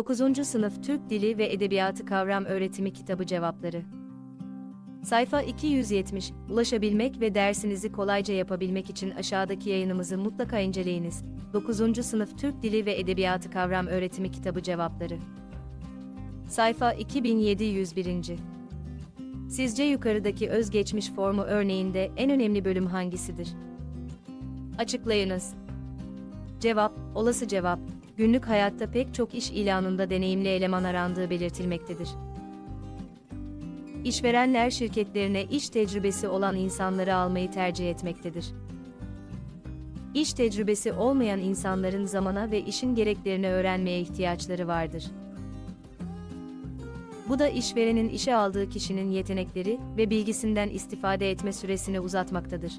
9. Sınıf Türk Dili ve Edebiyatı Kavram Öğretimi Kitabı Cevapları. Sayfa 270. Ulaşabilmek ve dersinizi kolayca yapabilmek için aşağıdaki yayınımızı mutlaka inceleyiniz. 9. Sınıf Türk Dili ve Edebiyatı Kavram Öğretimi Kitabı Cevapları. Sayfa 2701. Sizce yukarıdaki özgeçmiş formu örneğinde en önemli bölüm hangisidir? Açıklayınız. Cevap, olası cevap. Günlük hayatta pek çok iş ilanında deneyimli eleman arandığı belirtilmektedir. İşverenler şirketlerine iş tecrübesi olan insanları almayı tercih etmektedir. İş tecrübesi olmayan insanların zamana ve işin gereklerini öğrenmeye ihtiyaçları vardır. Bu da işverenin işe aldığı kişinin yetenekleri ve bilgisinden istifade etme süresini uzatmaktadır.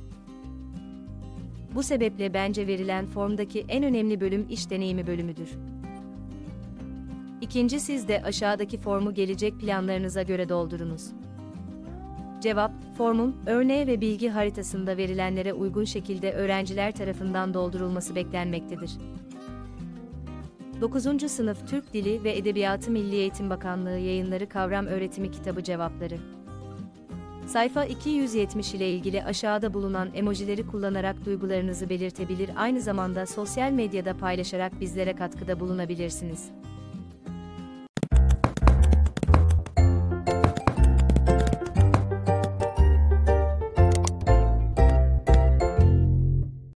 Bu sebeple bence verilen formdaki en önemli bölüm iş deneyimi bölümüdür. İkinci, siz de aşağıdaki formu gelecek planlarınıza göre doldurunuz. Cevap, formun örneğe ve bilgi haritasında verilenlere uygun şekilde öğrenciler tarafından doldurulması beklenmektedir. 9. Sınıf Türk Dili ve Edebiyatı Milli Eğitim Bakanlığı Yayınları Kavram Öğretimi Kitabı Cevapları. Sayfa 270 ile ilgili aşağıda bulunan emojileri kullanarak duygularınızı belirtebilir, aynı zamanda sosyal medyada paylaşarak bizlere katkıda bulunabilirsiniz.